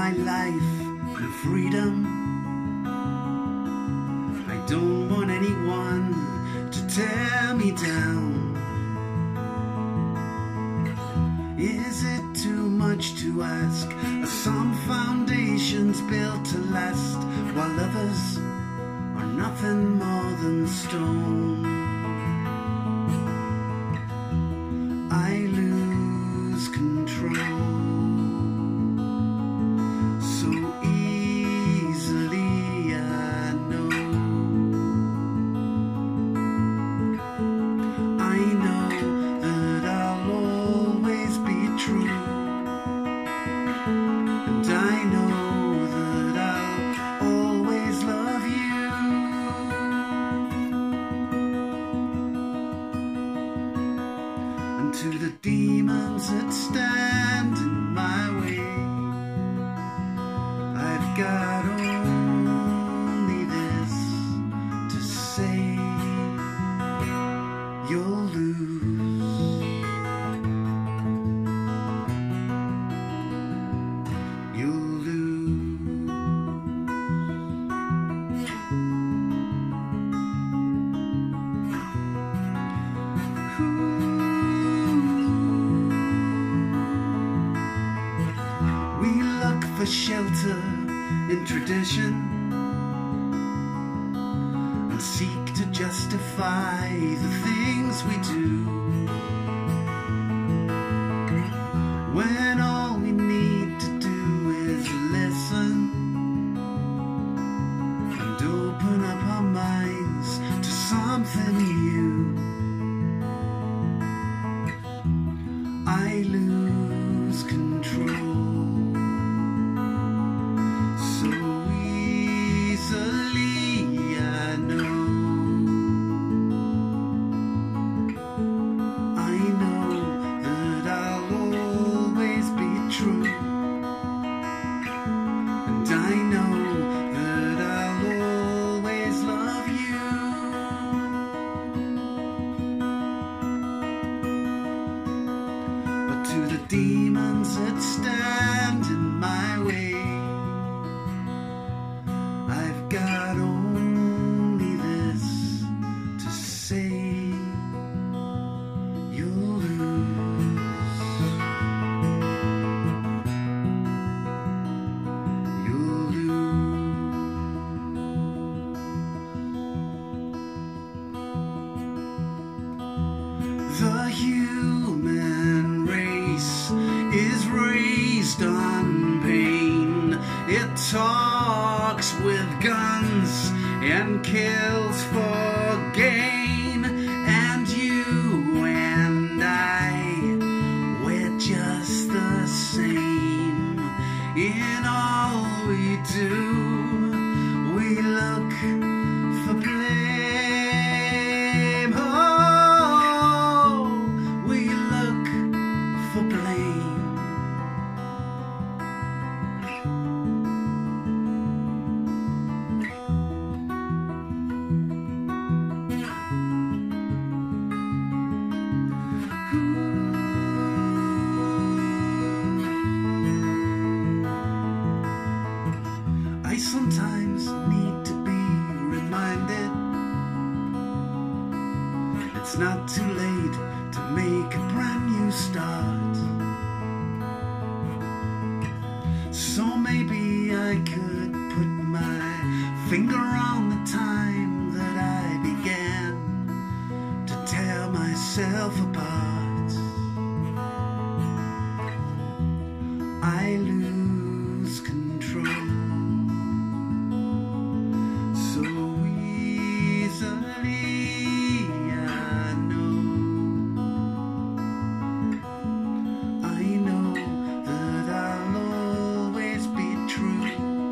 my life and freedom. I don't want anyone to tear me down. Is it too much to ask? Are some foundations built to last, while others are nothing more than stone? I lose control so easily, I know. I know that I'll always be true, and I know that I'll always love you. And to the demons that stand in my way, I've got only this to say: you'll lose. You'll lose. We look for shelter in tradition and seek to justify the things we do, when all we need to do is listen and open up our minds to something new. I lose control so easily, I know. I know that I'll always be true, and I know that I'll always love you. But to the demons that stand in my way, I've got only this to say: you'll lose. You'll lose. The human race is raised on pain. It talks with guns and kills for gain. And you and I, we're just the same. In all we do, we look for blame. Oh, we look for blame. I sometimes need to be reminded it's not too late to make a brand new start. So maybe I could put my finger on the time that I began to tear myself apart. I lose control so easily, I know. I know that I'll always be true,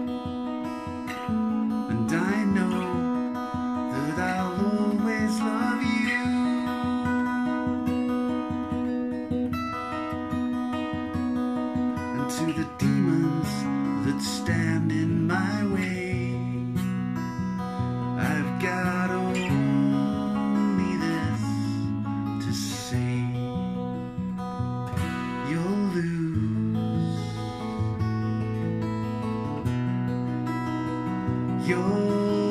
and I know that I'll always love you. And to the demons that stand in my way, I've got only this to say: you'll lose. You're